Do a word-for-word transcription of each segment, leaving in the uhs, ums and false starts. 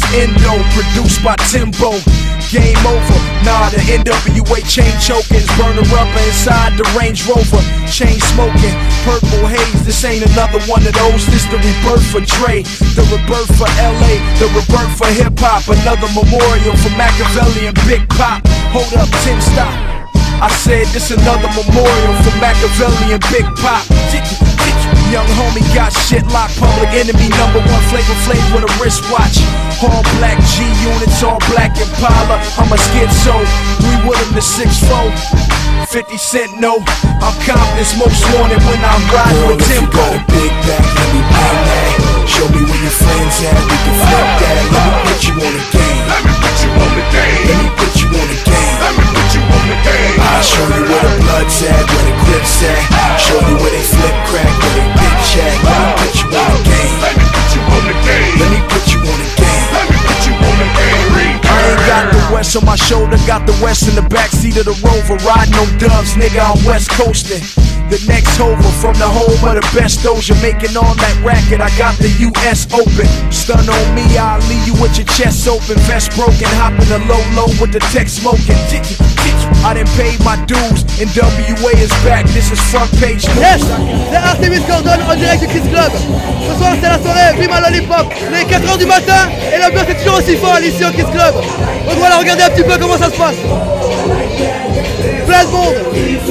Endo, produced by Timbo. Game over, nah, the N W A chain chokers, burner rubber inside the Range Rover. Chain smoking, purple haze, this ain't another one of those. This the rebirth for Dre, the rebirth for L A, the rebirth for hip hop. Another memorial for Machiavelli and Big Pop. Hold up, Tim, stop. I said this another memorial for Machiavelli and Big Pop. Young homie got shit locked, public enemy number one, Flavor Flav with a wristwatch. All black G units, all black Impala. I'm a schizo, three with him to six four. fifty cent no, I'm confident most wanted when I'm riding with Timbo. Girl, if you got a big back, let me bang that. Show me where your friends at, we can flip that. Let me put you on the game. Let me put you on the game. Let me put you on the game. Let me put you on the game. I'll show you where the blood's at, where the grip's at. Show you where they flip crack, where they bitch at. Let me put you on the game. Let me put you on the game. Let me put you on the game. Let me put you on the game. I ain't got the West on my shoulder, got the West in the backseat of the Rover. Riding on dubs, nigga, I'm West Coastin'. The next hover from the home of the best Doja, making all that racket. I got the U S open. Stun on me, I'll leave you with your chest open. Vest broken, hopping the low low with the tech smoking. I done paid my dues, N W A is back. This is front page news. Yes, c'est Artemis Gordon en direct du Kiss Club. Ce soir c'est la soirée Vive à Lollipop. Il est quatre heures du matin et l'ambiance est toujours aussi folle ici au Kiss Club. Donc voilà, regardez un petit peu comment ça se passe. Plein de monde.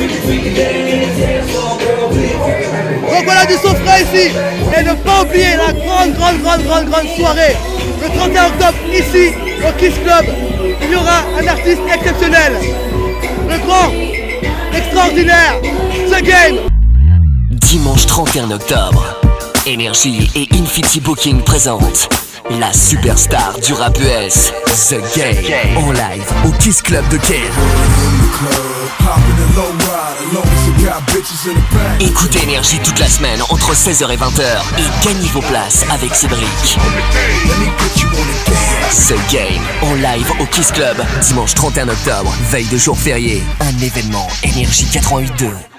Donc voilà du son frais ici. Et ne pas oublier la grande, grande, grande, grande, grande soirée. Le trente et un octobre ici au Kiss Club. Il y aura un artiste exceptionnel. Le grand, extraordinaire, The Game. Dimanche trente et un octobre, Energy et Infinity Booking présentent la superstar du rap U S, The Game, en live au Kiss Club de Caen. Écoutez Energy toute la semaine entre seize heures et vingt heures et gagnez vos places avec Cédric. The Game en live au Kiss Club, dimanche trente et un octobre, veille de jour férié, un événement Energy quatre-vingt-huit deux.